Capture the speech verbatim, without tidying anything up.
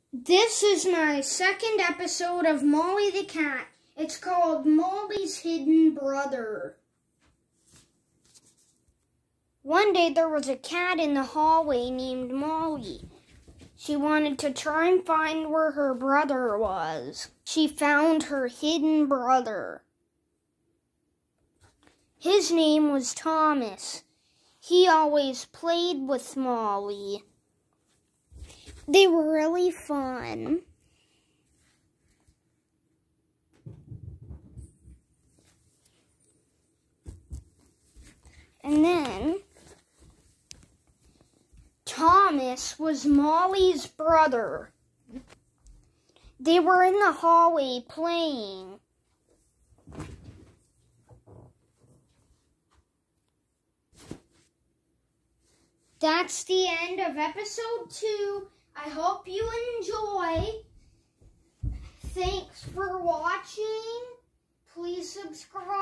This is my second episode of Molly the Cat. It's called Molly's Hidden Brother. One day there was a cat in the hallway named Molly. She wanted to try and find where her brother was. She found her hidden brother. His name was Thomas. He always played with Molly. They were really fun. And then Thomas was Molly's brother. They were in the hallway playing. That's the end of episode two. I hope you enjoy. Thanks for watching. Please subscribe.